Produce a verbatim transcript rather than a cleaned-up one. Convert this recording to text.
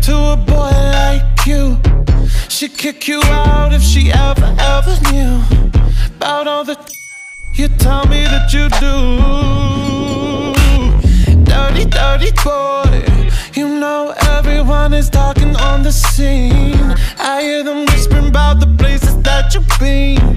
to a boy like you. She'd kick you out if she ever, ever knew about all the you tell me that you do. Dirty, dirty boy. You know everyone is talking on the scene. I hear them whispering about the places that you've been.